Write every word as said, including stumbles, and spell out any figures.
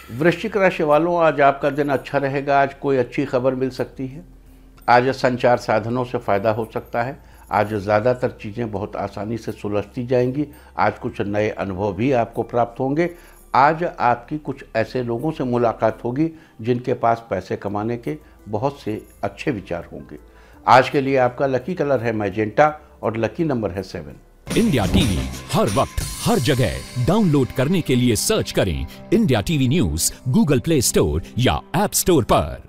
वृश्चिक राशि वालों, आज आपका दिन अच्छा रहेगा। आज कोई अच्छी खबर मिल सकती है। आज संचार साधनों से फ़ायदा हो सकता है। आज ज़्यादातर चीज़ें बहुत आसानी से सुलझती जाएंगी। आज कुछ नए अनुभव भी आपको प्राप्त होंगे। आज आपकी कुछ ऐसे लोगों से मुलाकात होगी जिनके पास पैसे कमाने के बहुत से अच्छे विचार होंगे। आज के लिए आपका लकी कलर है मैजेंटा और लकी नंबर है सेवन। इंडिया टीवी हर वक्त हर जगह डाउनलोड करने के लिए सर्च करें India TV news Google Play Store या ऐप स्टोर पर।